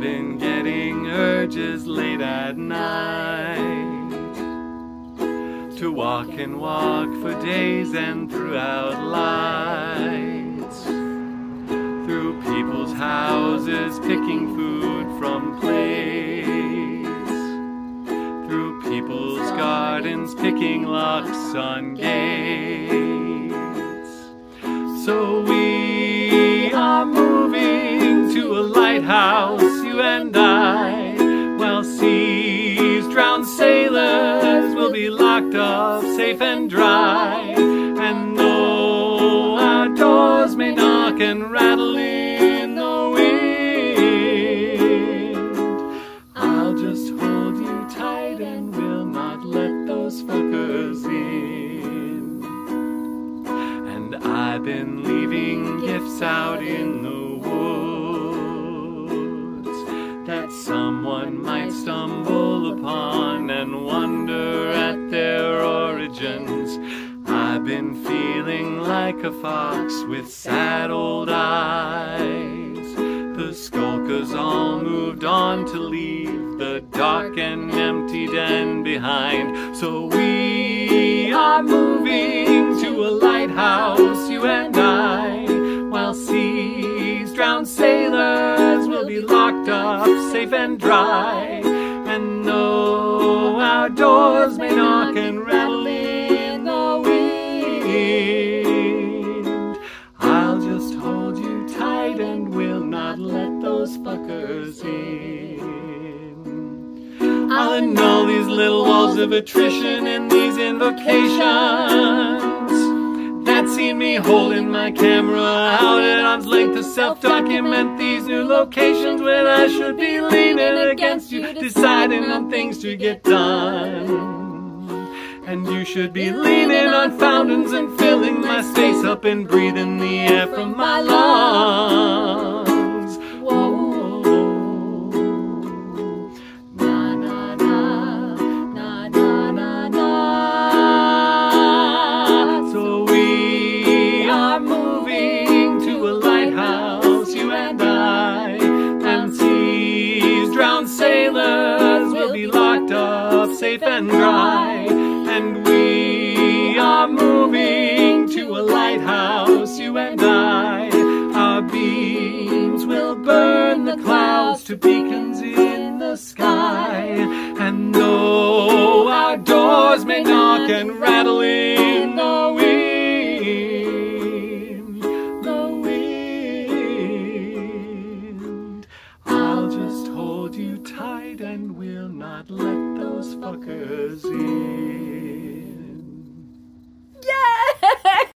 been getting urges late at night to walk and walk for days and throughout lights, through people's houses picking food from plates, through people's gardens picking locks on gates. So we are moving to a lighthouse, you and I, while seas drown sailors will be locked up safe and dry. And though our doors may knock and rattle in the wind, I'll just hold you tight and will not let those fuckers in. And I've been leaving gifts out in the that someone might stumble upon and wonder at their origins. I've been feeling like a fox with sad old eyes. The skulkers all moved on to leave the dark and empty den behind. So we are moving to a lighthouse, you and I, while seas drown sailors will be locked up safe and dry. And though our doors may knock and rattle in the wind, I'll just hold you tight and will not let those fuckers in. I'll annul these little walls of attrition and these invocations that seen me holding my camera out at arm's length to self-document these new locations when I should be leaning against you, deciding on things to get done. And you should be leaning on fountains and filling my space up and breathing the air from my lungs. Whoa. Sailors will be locked up safe and dry. And we are moving to a lighthouse, you and I. Our beams will burn the clouds to beacons in the sky. And though our doors may knock and rattle in the wind, I'll just hold you tight and will not let those fuckers in.